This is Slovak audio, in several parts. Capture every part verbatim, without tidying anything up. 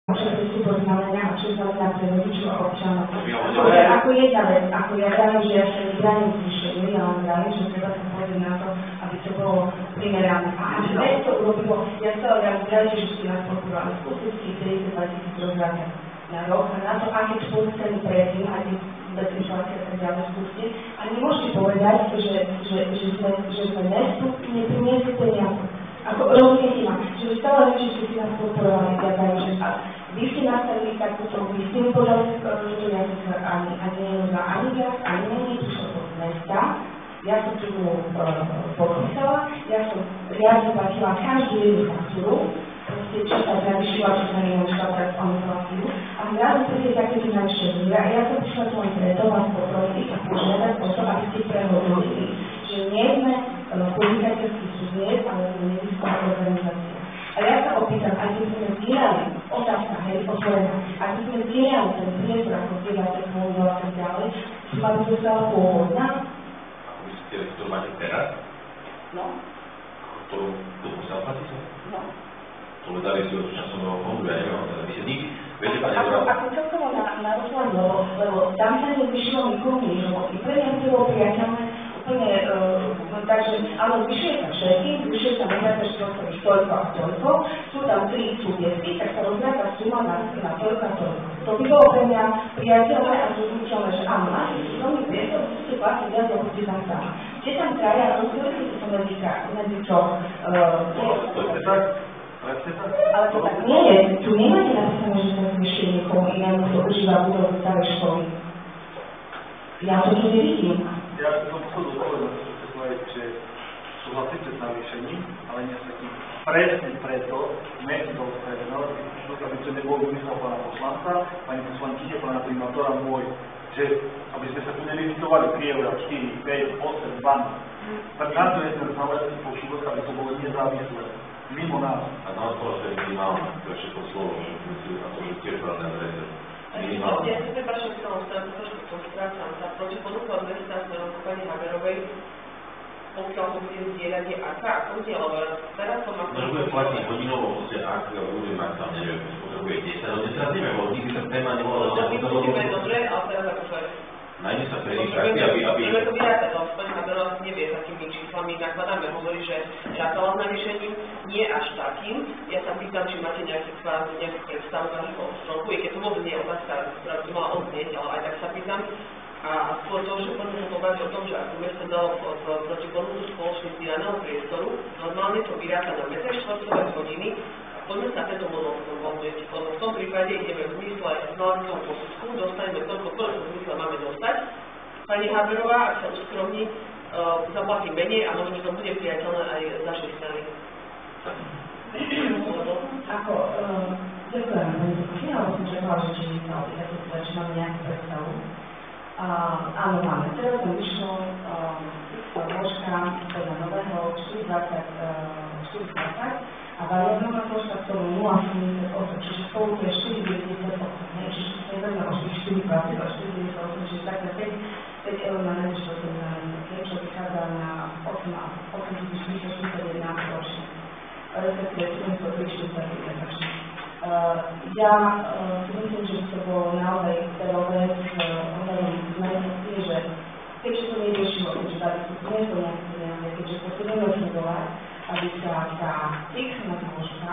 čo to znamená a čo znamená pre rodičov a občanov. Ako jedna vec, ako ja vravím, že ja sa nebránim zvýšeniu, ja len vravím, že treba sa pozrieť na to, aby to bolo primerané. A až bez to urobilo, ja sa vravím, vravím, že si nás podporovali skúsiť tridsaťdva tisíc rozvrátať na rok, na to, aké spolu chceli predtým, aj tie bez inflácie a tak ďalej skúste. A nemôžete povedať, že, že, že, sme, že sme mestu nepriniesli peniaze. Ako rozumiete ma, že stále že ste si nás podporovali, ja vravím, že vy ste nastavili takúto, vy ste mi podali, že to ja som ani, ani nenúza, ani viac, ani menej, prišlo to z mesta. Ja som tu uh, podpísala, ja som riadne platila každú jednu faktúru, proste čo sa zavyšila, čo sa nemôže štátať s onu faktúru. A zrazu príde takéto najvyššie zúra. A ja som prišla tu len preto vás poprosiť a požiadať o to, aby ste prehodnotili, že nie sme uh, podnikateľský subjekt, ale sme nezisková organizácia. A ja sa opýtam, ak by sme zdieľali, otázka, hej, otvorená, ak by sme zdieľali ten priestor, ako zdieľate fondu a tak ďalej, ma by to stala pôvodná. Ako myslíte, ktorú máte teraz? No. Ktorú tu musel platiť? No. To dali si od časového fondu, ja neviem, ale vy sa nikdy, viete, pani Ako, ako celkovo na, na rozhľad, lebo, lebo tam sa nezvyšilo nikomu nič, lebo i pre mňa to bolo priateľné, úplne, uh, takže, áno, zvyšuje sa všetkým, zvyšuje sa megaté štvorcových toľko a toľko, sú tam tri subjekty, tak sa rozhľadá suma na, na toľko a toľko. To by bolo pre mňa priateľné a zúčelné, že áno, máte súkromný priestor, musíte platiť viac, lebo ste tam sama. Ste tam traja, rozdielite sa to medzi, medzi čo? Ale to tak nie je. Tu nemáte napísané, že sa zvyšuje niekomu inému, kto užíva budovu starej školy. Ja to tu nevidím. Ja som chcel dopovedať, že chcete povedať, že súhlasíte s navýšením, ale nie s takým. Presne preto sme si to spravedlnosť, aby to nebolo vymyslel pána poslanca, pani poslankyne, pána primátora môj, že aby sme sa tu nevyvitovali tri eurá, štyri, päť, osem, dvanásť. Tak na to je ten znamenáci počúvať, aby to bolo nezávislé. Mimo nás. A nás bolo to je minimálne, to je všetko slovo, že a to, že tiež pravda vrejte. Minimálne. Ja si prepáčam, že som sa trošku postrácam. Tá protiponuka od mesta smerom ku pani Haberovej, pokiaľ to bude zdieľať, je aká, ako nie, lebo teraz som ako... No, že bude platiť hodinovo, proste ak bude mať tam, neviem, potrebuje desať, ale desať neviem, lebo nikdy sa téma nebola... No, my musíme dobre, ale teraz akože... Najmä sa pre nich taký, aby... Vieme to vyrátať, ale pani Haberová nevie, s akými číslami nakladáme. Hovorí, že rátala s navýšením, nie až takým. Ja sa pýtam, či máte nejaký predstavu vášho stropu, i keď to vôbec nie je otázka, ktorá by to mala odznieť, ale aj tak sa pýtam. A skôr to, že poďme sa povedať o tom, že ako mesto dalo proti ponuku spoločnosti daného priestoru, normálne to vyráta na metre štvorcové hodiny, poďme sa tento model konvolvovať, lebo v tom prípade ideme v zmysle znaleckého posudku, dostaneme toľko, koľko v zmysle máme dostať. Pani Haberová, ak sa uskromní, uh, zaplatí menej a možno to bude priateľné aj z našej strany. Ako, uh, ďakujem, pani Zekušina, ale som čakala, že či sa opýtate teda, či máme nejakú predstavu. Uh, áno, máme. Teraz som vyšlo zložka podľa nového štyri dvadsať a variabilná zložka k tomu nula sedemdesiatosem, čiže spolu to je štyri deväťdesiatosem, čiže to je veľmi ošli štyri dvadsať a štyri deväťdesiatosem, čiže takto päť eur na najvyššie na čo vychádza na osem tisíc štyristoštyridsaťjeden ročne, respektíve sedemstotridsaťjeden ročne. Uh, ja uh, si myslím, že by to bolo naozaj férové s ohľadom zmeniť, že keďže to neriešilo, keďže dali si prinieslo nejaké peniaze, keďže potrebujeme fungovať, aby sa tá fixná zložka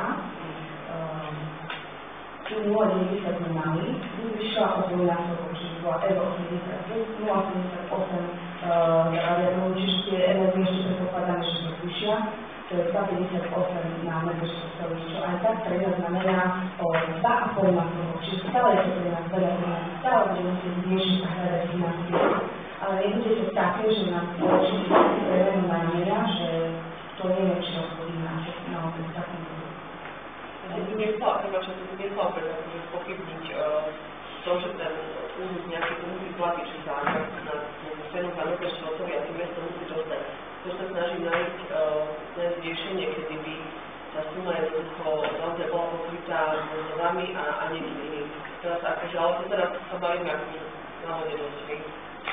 tu nula deväťdesiat mali, vyšla o dvojnásobok, čiže bola euro osemdesiat plus nula sedemdesiatosem radiatorov, čiže tie energie ešte predpokladáme, že to zvyšia. To je dva päťdesiatosem na metr štvorcový, čo aj tak pre nás znamená o dva a pol násobok, čiže stále je to pre nás veľa peniazí, stále budeme musieť riešiť a hľadať financie. Ale nebude to také, že nám spoločnosti prevenú na mňa, že to neviem, či nás chodí na naozaj v takom bodu. Ja by nechcela, prepáčam, to by nechcela pretože spochybniť to, že ten úzud nejaký to musí platiť, či sa na cenu za metr štvorcový a tým mesto musí dostať. To sa snaží nájsť uh, riešenie, kedy by tá suma jednoducho naozaj bola pokrytá mzdami a, a niekým iným. Teraz akože, ale to teraz sa bavíme akože na hodenosti.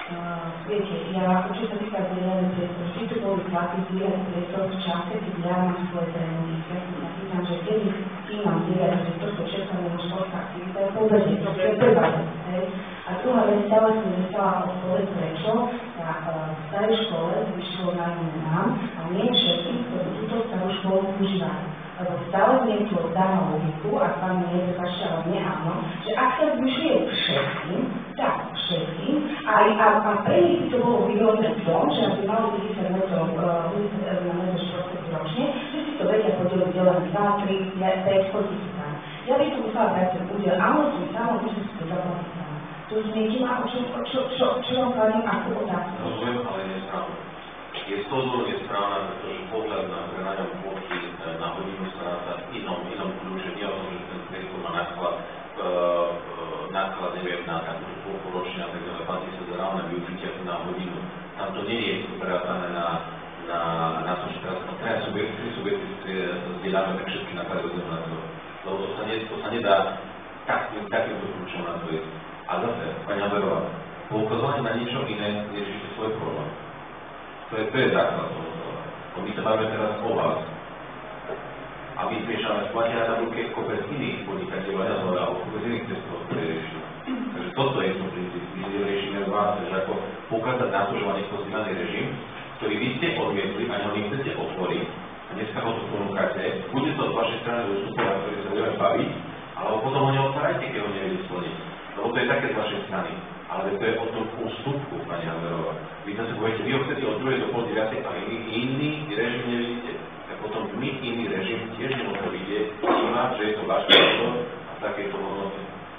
Uh, viete, ja čo sa týka zdieľaný priestor, vždy tu boli chlapy zdieľaný priestor v čase, keď ja mám svoje tréningy. Ja pýtam, že kedy tým mám zdieľať priestor, to všetko nemá školská aktivita, je vôbec nie, to je prvá vec. A druhá vec, stále som nestala odpoveď, prečo na uh, starej škole vyšlo nájomné nám a nie všetky, ktorí túto starú školu používajú. Lebo stále niekto dáva logiku, a s vami nie prepačte, ale mne áno, že ak sa zvyšuje všetkým, tak všetkým, a, a, a pre nich by to bolo výhodné v tom, že aby mali päťdesiat metrov na metr štvorcový ročne, že si to vedia podeliť len dva, tri, päť, koľko si tam. Ja by som musela brať ten údiel, áno, som sama, musím si to zaplatiť sama. To znieť ma, čo, čo, čo, čo vám kladím ako otázku. Rozumiem, ale nesprávne. Je to zvoľne správna, pretože pohľad na prenájom plochy na hodinu sa ráta v inom, inom kľúče, nie o tom, že ten priestor má náklad, náklad, neviem, na takúto plochu ročne a tak ďalej, platí sa za reálne využitie na hodinu. Tam to nie je prerátané na, na, na to, že teraz traja subjekty, tri subjekty zdieľame, tak všetky náklady hodinu na to. Lebo to sa, ne, to sa nedá takým, takýmto kľúčom na to ísť. A zase, pani Haberová, poukazovanie na niečo iné, riešite svoj problém. To je, to je základ toho slova. My sa bavíme teraz o vás. A my zmiešame splatia na tabulke kopec iných podnikateľov a nazvole, alebo kopec iných cestov, ktoré riešime. Takže toto je to princíp, my riešime vás, takže ako poukázať na to, že má niekto zdieľaný režim, ktorý vy ste odmietli a ho nechcete otvoriť, a dneska ho tu ponúkate, bude to z vašej strany ústupovať, ktorý sa budeme baviť, alebo potom ho neotvárajte, keď ho neviete splniť. Lebo to je také z vašej strany. Ale to je o tom ústupku, pani Haberová. Vy zase budete, vy ho chcete od druhej do pol deviatej, ale iný, iný režim nevidíte. Tak potom my iný režim tiež nemôžeme vidieť, vnímať, že je to váš názor a v takejto hodnote.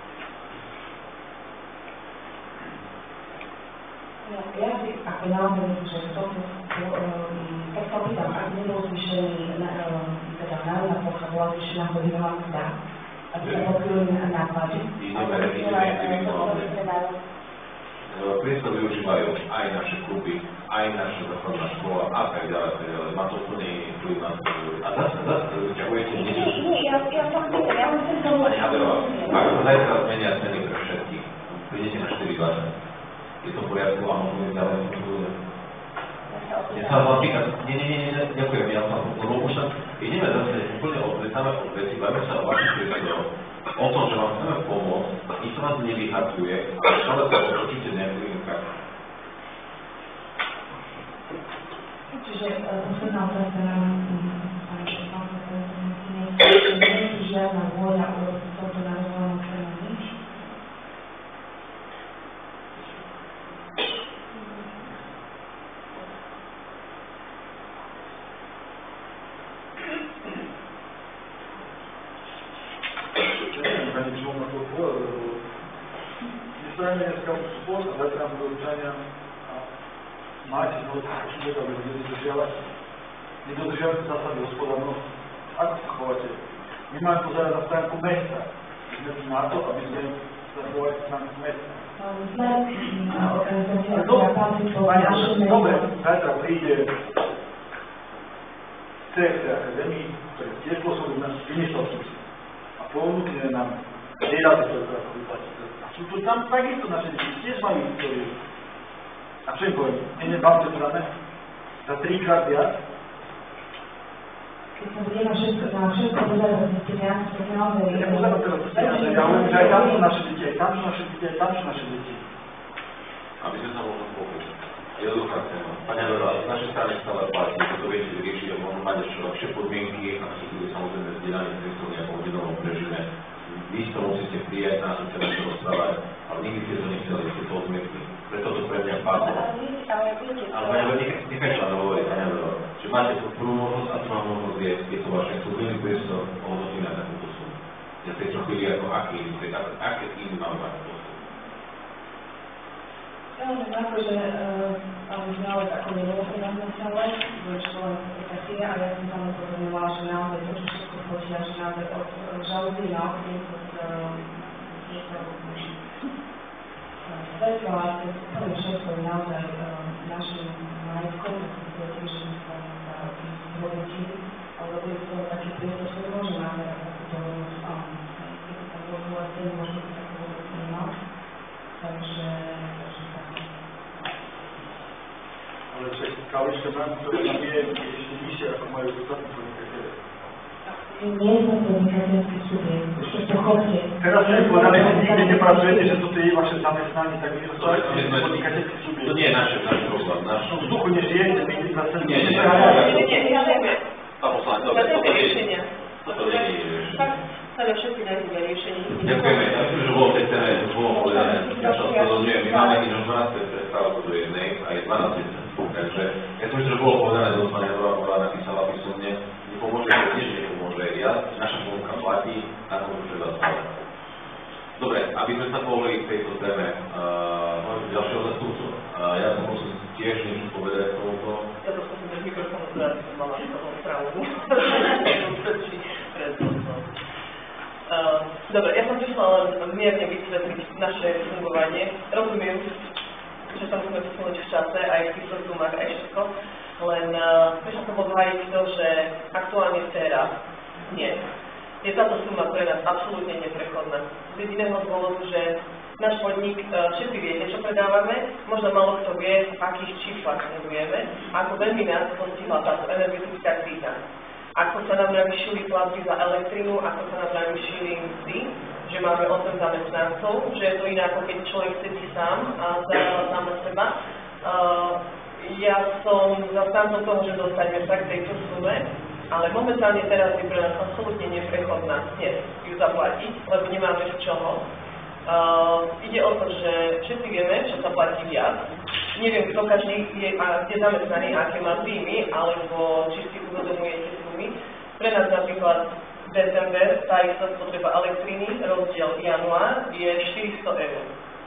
No, ja si ako naozaj, že toto, tak sa pýtam, ak nebol zvýšený, teda národná plocha bola zvýšená hodinová mzda, aby sa pokryli náklady. Priestor využívajú aj naše kluby, aj naša základná škola a tak ďalej, tak ďalej. Má to úplne iný vplyv na to. A zase, zase, ťahujete niečo. Nie, nie, ja, ja som chcela, ja musím tomu... Pani Haberová, ak sa zajtra zmenia ceny pre všetkých, prídete na štyri dvadsať. Je to v poriadku a môžeme ísť ďalej. Ja sa vám pýtam, nie, nie, nie, nie, ďakujem, ja sa lebo už sa ideme zase úplne odvetame od veci, bavíme sa o vašich priestoroch, o tom, že vám chceme pomôcť, nič sa vás nevyhadzuje, ale stále sa otočíte nejakým inkáčom. Čiže posledná otázka na pani poslanca, nie je žiadna vôľa urobiť toto na rozvoľnú cenu nič? Stojíme dneska v spôl a zatiaľ do občania a máte znovu taký človek, aby ľudia dodržiavať. Nedodržiavate zásady hospodárnosti. Ako sa chováte? My máme pozerať na stránku mesta. My sme tu na to, aby sme sa chovali stránku mesta. Sme organizácia, ktorá patrí po našom mestu. Dobre, zajtra príde cé ef té Akadémii, ktorý tiež pôsobí na vymyslel a ponúkne nám dielate to, ktoré sa vyplatí. Sú tu tam takisto naše deti, tiež majú históriu. A čo im poviem? Nie, vám to dáme za trikrát viac? Keď sa budeme všetko, na všetko pozerať z peniaze, to je naozaj... Ja pozerám teraz z peniaze, ja hovorím, že aj tam sú naše deti, aj tam sú naše deti, aj tam sú naše deti. Aby sme sa možno pochopili. Jednoduchá téma. Pani Haberová, z našej strany stále platí, že to viete vyriešiť a možno mať ešte lepšie podmienky, ak sú tu samozrejme zdieľaní priestor v nejakom hodinovom režime. Vy to musíte prijať, nás chceme to rozprávať, ale nikdy ste to nechceli, ste to odmietli. Preto to pre mňa padlo. Ale pani Haberová, nechajte ma dohovoriť, pani Haberová, že máte tú prvú možnosť a druhá možnosť je, je to váš exkluzívny priestor, ohodnotí na takúto sumu. Ja v tejto chvíli ako aký, aké iný mám mať postup. Ja len akože, aby sme naozaj ako nebolo finančné stále, bude čo len aplikácia a ja som tam upozorňovala, že naozaj to, čo všetko počíta, že naozaj od žalúzy na okne, od svetla, cez úplne všetko je naozaj našim majetkom, to je tým, že sme sa zhodnotili, ale bude z toho taký priestor, ktorý môže názerať takúto hodnosť, áno, keď to tam bolo vlastne, možno by takú hodnosť nemal, takže kalište nám, ktoré tam je ešte nižšie, ako majú ostatní podnikateľe. Nie sme podnikateľský subjekt, ešte pochopte. Teraz ste povedali, že nikde nepracujete, že toto je vaše zamestnanie, tak vy to sme podnikateľský subjekt. To nie je naše, náš problém. Náš... V vzduchu nežijete, my zase... Nie, nie, Nie, nie, hľadajme. Pán poslanec, dobre, Hľadajme riešenia. toto nie je riešenie. Tak, ale všetci nájdeme riešenie. Ďakujeme, ja myslím, že bolo v tej téme bolo povedané, ja sa ospravedlňujem, my máme tým dvanásť prestávku do jednej a je dvanásť, takže ja si myslím, že bolo povedané, že Zuzana Jadrová bola napísala písomne, nepomôže, že tiež nepomôže, ja, naša ponuka platí, na tom treba stále. Dobre, aby sme sa pohli k tejto téme, uh, ďalšieho zastupcu, uh, ja som musím tiež niečo povedať k tomuto. Ja to skúsim bez mikrofónu, teda som mala toho správu. Uh, dobre, ja som prišla len mierne vysvetliť naše fungovanie. Rozumiem, že sa musíme posunúť v čase, aj v týchto zoomách, aj všetko. Len uh, prišla som obhájiť to, že aktuálne teraz nie. Je táto suma pre nás absolútne neprechodná. Z jediného dôvodu, že náš podnik, uh, všetci viete, čo predávame, možno málo kto vie, v akých číslach fungujeme, ako veľmi nás postihla táto energetická kríza. Ako sa nám navýšili platby za elektrínu, ako sa nám navýšili mzdy, že máme osem zamestnancov, že je to iné ako keď človek sedí sám a zarába sám na seba. Uh, ja som zastancom toho, že dostaneme sa k tejto sume, ale momentálne teraz je pre nás absolútne neprechodná dnes ju zaplatiť, lebo nemáme z čoho. Uh, ide o to, že všetci vieme, čo sa platí viac. Neviem, kto každý je a kde zamestnaný, aké má príjmy, alebo či si uvedomujete sumy. Pre nás napríklad december, tá istá spotreba elektriny, rozdiel január, je štyristo eur.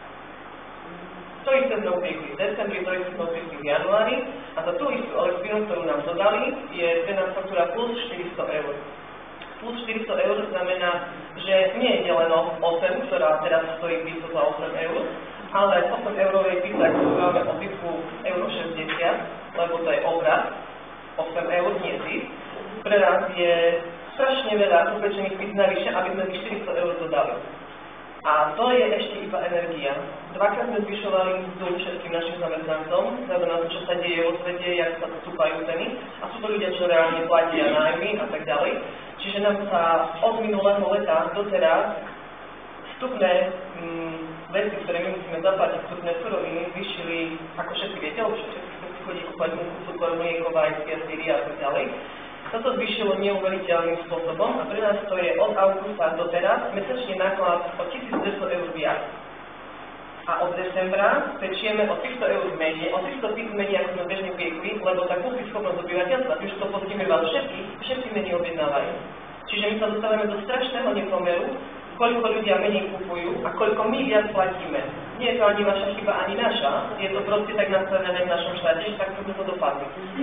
To isté sme upiekli v decembri, to isté sme upiekli v januári a za tú istú elektrínu, ktorú nám dodali, je cená faktúra plus štyristo eur. Plus štyristo eur znamená, že nie je deleno osem, ktorá teraz stojí písmo za osem eur, ale aj osem eurovej pizza, ktorú máme o typu euro šesťdesiat, lebo to je obrat, osem eur, nie zisk. Pre nás je strašne veľa upečených pizz navyše, aby sme tých štyristo eur dodali. A to je ešte iba energia. Dvakrát sme zvyšovali mzdu všetkým našim zamestnancom, vzhľadom na to, čo sa deje vo svete, jak sa stúpajú ceny. A sú to ľudia, čo reálne platia nájmy a tak ďalej. Čiže nám sa od minulého leta doteraz vstupné mm, veci, ktoré my musíme zaplatiť, vstupné suroviny, zvýšili, ako všetci viete, lebo všetci si chodí kúpať múku, cukor, mlieko, vajcia, syry a tak ďalej. Toto zvýšilo neuveriteľným spôsobom a pre nás to je od augusta do teraz mesačný náklad o tisícdvesto eur viac. A od decembra pečieme o tristo eur menej, o tristo píc menej, ako sme bežne piekli, lebo tá kúpyschopnosť obyvateľstva, už to poctíme vás všetkých, všetci menej objednávajú. Čiže my sa dostávame do strašného nepomeru, koľko ľudia menej kupujú a koľko my viac platíme. Nie je to ani vaša chyba, ani naša, je to proste tak nastavené v našom štáte, že takto sme to dopadli.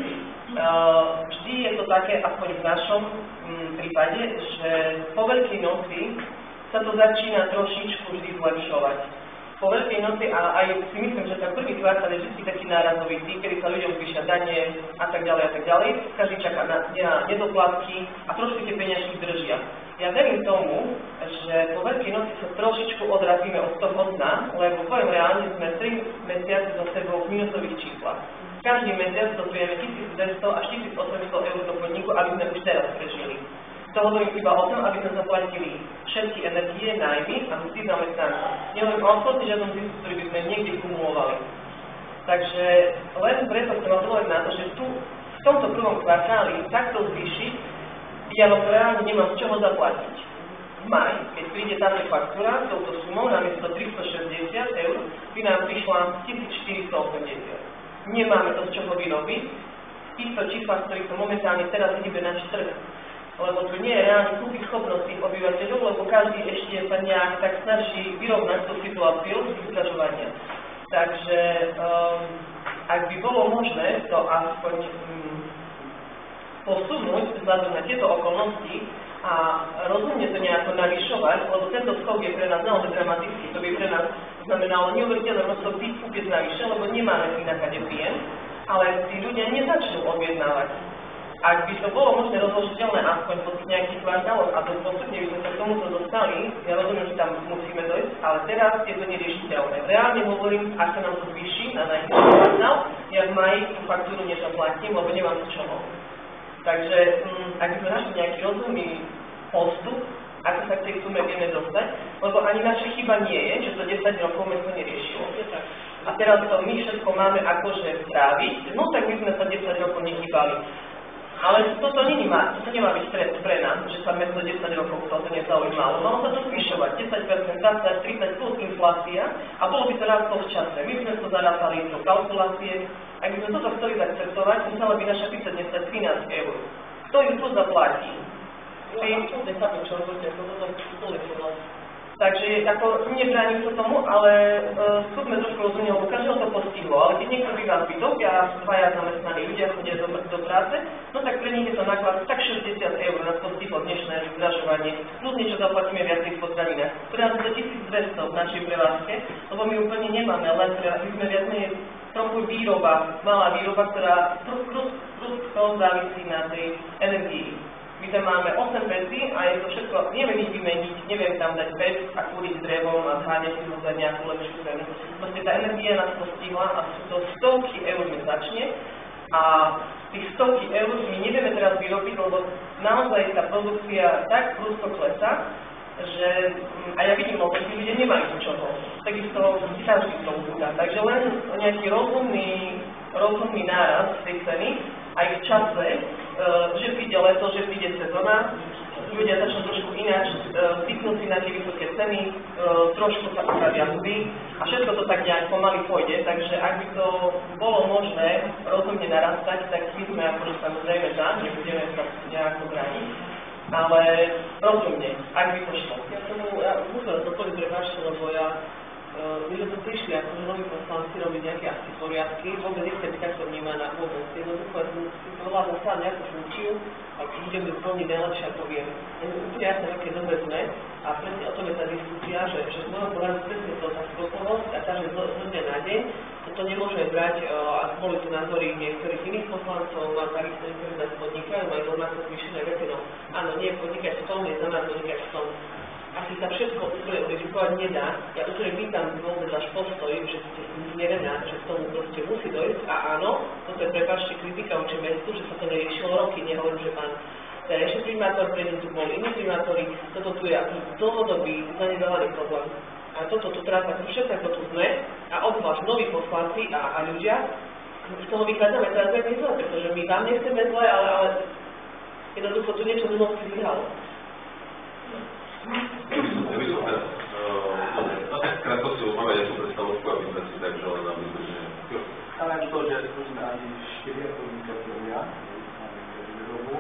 Uh, vždy je to také, aspoň v našom um, prípade, že po Veľkej noci sa to začína trošičku vždy zlepšovať. Po Veľkej noci, a aj si myslím, že ten prvý kvartál je vždy taký nárazovitý, kedy sa ľuďom zvýšia dane a tak ďalej a tak ďalej. Každý čaká na, na nedoplatky a trošku tie peniažky držia. Ja verím tomu, že po Veľkej noci sa trošičku odrazíme od toho dna, lebo poviem reálne, sme tri mesiace za sebou v minusových číslach. Každý mesiac dotujeme tisícdvesto až tisícosemsto eur do podniku, aby sme už teraz prežili. To hovorím iba o tom, aby sme zaplatili všetky energie, nájmy a mzdy zamestnancov. Nehovorím o absolútne žiadnom zisku, ktorý by sme niekde kumulovali. Takže len preto chcem apelovať na to, že tu v tomto prvom kvartáli takto zvýšiť, ja vám reálne nemám z čoho zaplatiť. V máji, keď príde táto faktúra, touto sumou namiesto tristošesťdesiat eur, by nám prišla tisícštyristoosemdesiat. Nemáme to z čoho vyrobiť. V týchto číslach, ktorých to momentálne teraz hýbe náš trh, lebo tu nie je reálne kúpiť schopnosť tých obyvateľov, lebo každý ešte sa nejak tak snaží vyrovnať tú situáciu vyskažovania. Takže um, ak by bolo možné to aspoň um, posunúť vzhľadom na tieto okolnosti a rozumne to nejako navyšovať, lebo tento skok je pre nás naozaj dramatický, to by pre nás znamenalo neuveriteľné množstvo tých kúpiec navyše, lebo nemáme si na kade príjem, ale tí ľudia nezačnú objednávať. Ak by to bolo možné rozložiteľné aspoň po nejakých kvartáloch a to postupne by sme sa k tomuto dostali, ja rozumiem, že tam musíme dojsť, ale teraz je to neriešiteľné. Reálne hovorím, ak sa nám to zvýši na najvyšší signál, ja v maji tú faktúru nezaplatím, lebo nemám z čoho. Takže hm, ak by sme našli nejaký rozumný postup, ako sa k tej sume vieme dostať, lebo ani naša chyba nie je, že to desať rokov mesto neriešilo. A teraz to my všetko máme akože stráviť, no tak my sme sa desať rokov nehýbali. Ale toto nemá, toto nemá byť stres pre nás, že sa mesto desať rokov toto nezaujímalo. Malo sa to zvyšovať, desať percent, dvadsať, tridsať plus inflácia a bolo by to raz v čase. My sme to zarátali do kalkulácie, ak by sme toto chceli akceptovať, musela by naša pizza dnes stať trinásť eur. Kto ju tu zaplatí? Takže ako nebránim sa tomu, ale uh, skúsme trošku rozumieť, lebo každého to postihlo, ale keď niekto býva v bytoch a dvaja zamestnaní ľudia chodia do, do práce, no tak pre nich je to náklad tak šesťdesiat eur na postihlo dnešné zdražovanie, plus niečo zaplatíme viacej v potravinách. Pre nás je tisícdvesto v našej prevádzke, lebo my úplne nemáme, len pre my sme viac menej trochu výroba, malá výroba, ktorá prúd, prúd, prúd, prúd závisí na tej energii. My tam máme osem pecí a je to všetko, neviem ich vymeniť, neviem tam dať pec a kúriť drevom a zháňať si ho za nejakú lepšiu cenu. Proste tá energia nás postihla a sú to stovky eur mesačne a tých stovky eur my nevieme teraz vyrobiť, lebo naozaj tá produkcia tak prúdko klesá, že a ja vidím, lebo tí ľudia nemajú z čoho. Takisto každý z toho búda. Takže len nejaký rozumný, rozumný náraz tej ceny aj v čase, že príde leto, že príde sezóna, ľudia začnú trošku ináč zvyknúť si na tie vysoké ceny, trošku sa upravia zuby a všetko to tak nejak pomaly pôjde, takže ak by to bolo možné rozumne narastať, tak my sme akože samozrejme za, že budeme sa nejako brániť, ale rozumne, ak by to šlo. Ja tomu, ja musím doplniť, prepáčte, lebo ja Uh, my sme tu prišli ako noví poslanci robiť nejaké asi poriadky, vôbec nechcem byť takto vnímaná, vôbec. Jednoducho, ja som si volala dostala nejakú funkciu a budeme plniť najlepšie, ako viem. Je úplne jasné, aké dobre sme a presne o tom je tá diskusia, že, že v mojom pohľadu presne to tá sklopovosť a tá, že zo dňa na deň, toto nemôžeme brať, uh, ak boli tu názory niektorých iných poslancov, a takisto niektorí nás podnikajú, majú rovnako zvýšené veci, no áno, nie podnikať v tom, je znamená podnikať v tom. Asi sa všetko úplne verifikovať nedá. Ja úplne vítam vôbec váš postoj, že ste smerená, že k tomu proste musí dojsť. A áno, toto je prepáčte kritika voči mestu, že sa to neriešilo roky. Nehovorím, že pán terajší primátor, predtým tu boli iní primátori. Toto tu je dlhodobý, zanedbávaný problém. A toto tu trápa všetko, ako tu sme, a obzvlášť noví poslanci a, a ľudia, z toho vychádzame teraz veľmi zle, pretože my vám nechceme zle, ale, ale jednoducho tu niečo z minulosti vyhralo. Ja by som teraz, no tak krátko si umáme nejakú predstavovku, aby sme si tak želali na vyzvrženie. Ale to, že tu sme ani štyria podnikatelia, máme výrobu,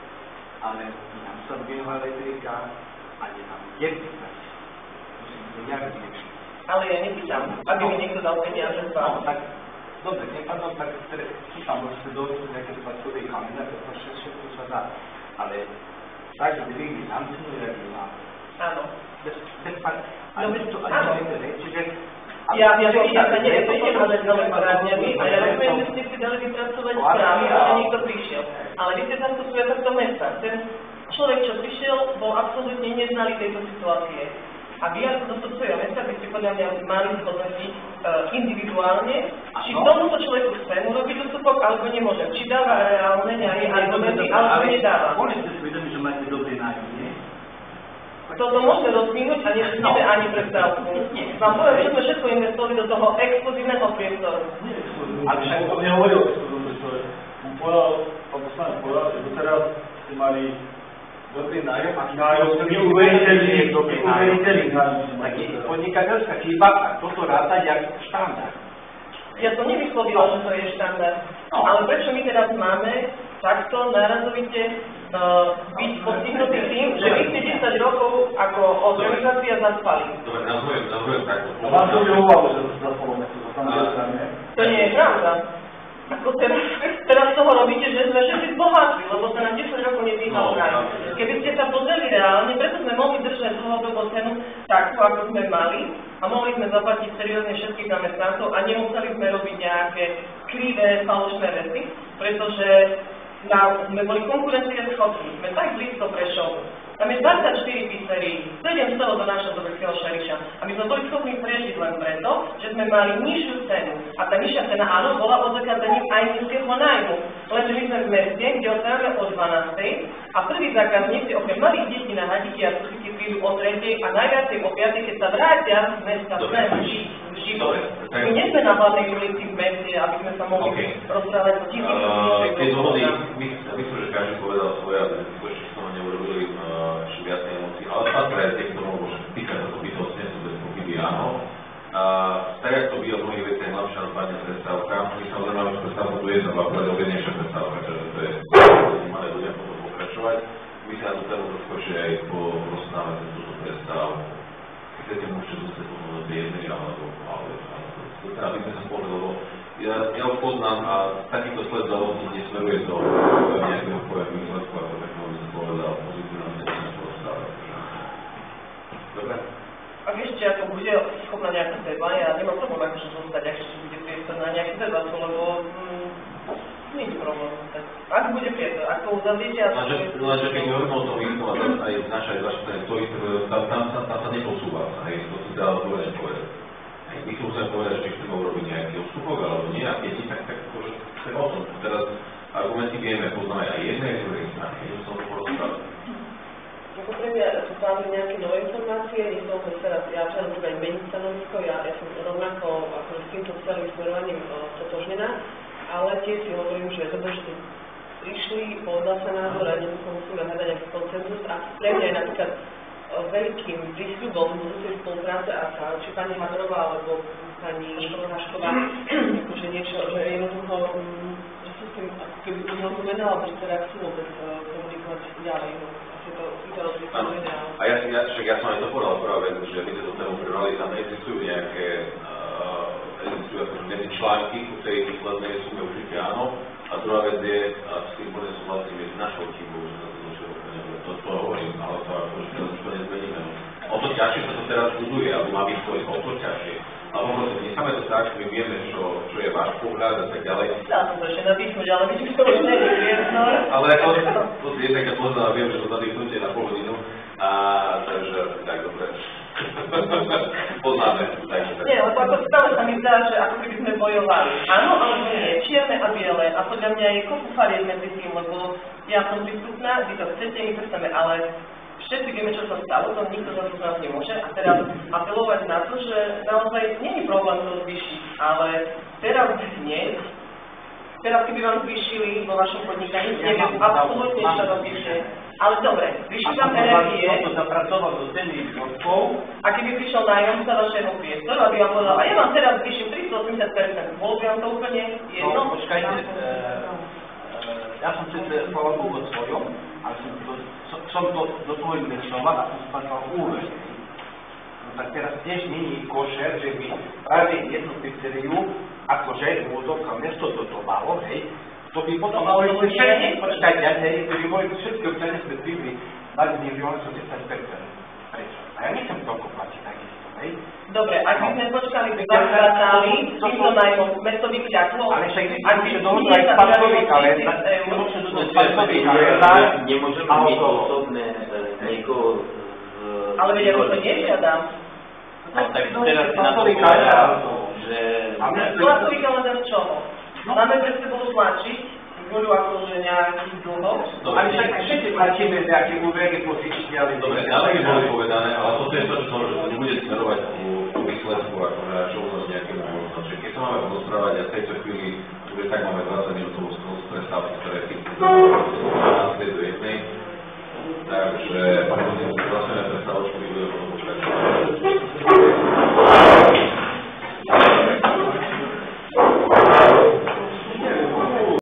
ale nám sa zbieha elektrika, ani nám jedný dať. Musím to nejak zničiť. Ale ja nepýtam, aby mi niekto dal peniaze z vás. No, tak, dobre, nepadlo, tak chytám, že dojsť nejaké faktúry kamena, to všetko sa dá. Ale tak, že by nám cenu reagovala. Áno. Bez, bez pak, ale bez to ani nie je, čiže... Ja, ja to ja sa neviem, to idem hľadať nové poradňami a ja rozumiem, že ste si dali vypracovať správy, ale niekto prišiel. Ale vy ste zastupuje tohto mesta. Ten človek, čo prišiel, bol absolútne neznalý tejto situácie. A vy ako zastupcovia mesta by ste podľa mňa mali zhodnotiť uh, individuálne, či tomuto človeku chcem urobiť ústupok, alebo nemôžem. Či dáva reálne nejaké argumenty, alebo nedáva. Boli ste si vedomi, že máte dobrý nájom, nie? Toto môžeme rozvinúť a nemusíme ani prestávku. Vám poviem, že sme všetko investovali do toho exkluzívneho priestoru. Ale však to nehovoril o exkluzívnom priestore. On povedal, pán poslanec povedal, že doteraz ste mali dobrý nájom a nájom ste mi uveriteľný, dobrý nájom. Tak je podnikateľská chyba a toto rátať jak štandard. Ja to nevyslovila, že to je štandard. Ale prečo my teraz máme takto nárazovite uh, byť postihnutí tým, že vy ste desať rokov ako organizácia zaspali? Dobre, nazvujem, nazvujem takto. A vám to vyhovalo, že to zaspalo mesto, to tam nie? To nie je pravda. Ako teraz, teraz z toho robíte, že sme všetci zbohatli, lebo sa nám desať rokov nedýchal nájom. Keby ste sa pozreli reálne, preto sme mohli držať dlhodobo cenu takú, ako sme mali a mohli sme zaplatiť seriózne všetkých zamestnancov a nemuseli sme robiť nejaké krivé, falošné veci, pretože na, sme boli konkurencieschopní, sme tak blízko Prešovu. Tam je dvadsaťštyri pizzerií, sedem celého do nášho do Veľkého Šariša a my by sme boli schopní prežiť len preto, že sme mali nižšiu cenu. A tá nižšia cena, áno, bola odzrkadlením aj nízkeho nájmu. Lenže my sme v meste, kde otvárame o dvanástej a prvý zákazník si okrem malých detí na hadíky a sušiky prídu o tretej a najviacej o piatej, keď sa vrátia z mesta sme žiť v život. My nie sme na hlavnej ulici v meste, aby sme sa mohli okay. rozprávať o tisíc uh, Tie dôvody, myslím, že každý povedal svoje, a ešte som neurobili uh, ešte viac emócií, ale fakt aj tie, kto môžu týkať sa to bytostne, sú bez pochyby áno. Uh, tak, jak to by od mnohých vecí hlavšia napadne predstavka, my samozrejme máme predstavku, tu je za dva plať objednejšia predstavka, čiže to je, malé ľudia potom pokračovať. My sa na tú tému trošku ešte aj porozprávame túto predstavu. Keď chcete, môžete dostať potom do tej jednej, alebo aby sme sa spolu, lebo ja, ja už poznám a takýto sled závodník nesmeruje do nejakého pojemu výsledku, ako tak môžem sa povedal, pozitívne na sa porozprávať. Dobre? Ak ešte ako bude schopná nejaká téma, ja nemám problém akože zostať, ak ešte bude priestor na nejakú debatu, lebo mm, nie je problém. Ak bude priestor, ak to uzavriete a... Lenže keď hovorím o tom výsledku, a tam aj naša aj vaša ten stojí, tam, tam, tam, tam sa neposúva, hej, to si dá odpovedať povedať. My tu musíme povedať, že chceme urobiť nejaký odstupok, alebo nie, a keď nie, tak, tak akože chceme o tom. Teraz argumenty vieme, poznáme aj jednej, aj druhej strany, keď som to porozprávať. Ako pre mňa sú tam nejaké nové informácie, nie som teraz, ja včera môžem aj meniť stanovisko, ja, ja som rovnako akože s týmto celým smerovaním totožnená, ale tiež si hovorím, že je dobré, že tu prišli, povedal sa názor a dnes musíme hľadať nejaký koncenzus a pre mňa je napríklad veľkým prísľubom budúcej spolupráce a sa, či pani Haberová alebo pani Hašková, že niečo, že jednoducho, že sú s tým, ako keby urozumenala, že teda chcú vôbec komunikovať ďalej, no, asi to, to rozličujú ideálne. A ja, ja, však ja som aj to povedal prvá vec, že my sa do tému prebrali, tam existujú nejaké, uh, existujú akože nejaké články, ku tej výslednej sume určite áno, a druhá vec je, a s tým plne súhlasím, je našou chybou, že to, to hovorím, ale to akože teraz už to nezmeníme. O to ťažšie sa to teraz buduje, alebo má byť to o to ťažšie. Ale možno necháme to tak, že my vieme, čo, čo je váš pohľad a tak ďalej. Dá som to ešte nadýchnuť, ale vidím, že to už nie je priestor. Ale ako to si jednak ja poznám a viem, že to nadýchnutie na pol hodinu. A takže tak dobre. Poznáme. Takže tak. Nie, lebo ako stále sa mi zdá, že ako keby sme bojovali. Áno, ale nie, čierne a biele. A podľa mňa je kopu fariet medzi tým, lebo ja som prístupná, vy to chcete, my to chceme, ale všetci vieme, čo sa stalo, to nikto za to z nás nemôže. A teraz apelovať na to, že naozaj nie je problém to zvýšiť, ale teraz dnes, teraz keby vám zvýšili vo vašom podnikaní, neviem absolútne, čo to zvýšie. Ale dobre, vyšli tam energie. A to zapracovať do ceny výrobkov. A keby prišiel nájomca vašeho priestoru, aby vám povedal, a ja vám teraz vyšším tristoosemdesiat percent, bolo by vám to úplne jedno? No, počkajte, e, e, ja som sice povedal vo svojom, ale som to, som to do toho investoval a som spáčal úver. No tak teraz tiež není košer, že by práve jednu pizzeriu, akože úvodovka mesto dotovalo, hej, to by potom mohli všetky, počkajte, hej, to by mohli všetky občania sme príbli dať milión sto desať percent. Prečo? A ja nechcem toľko platiť takisto, hej? Dobre, ak by sme počkali dva kvartály, týmto najmä mesto by kľaklo. Ale však by sme dohodli aj spadkový kalendár, spadkový kalendár, nemôžeme byť osobné niekoho z... Ale veď ja to nežiadam. No tak teraz si na to povedal, že... Spadkový kalendár z čoho? Máme pre sebou tlačiť, budú akože nejakých dlhov. Ale však všetci tlačíme nejaké úvery pozične, ale... Dobre, ale by boli povedané, ale toto je to, čo som, že to nebude smerovať ku výsledku, akože čo u nás nejaké možnosti. Keď sa máme rozprávať a v tejto chvíli, už tak máme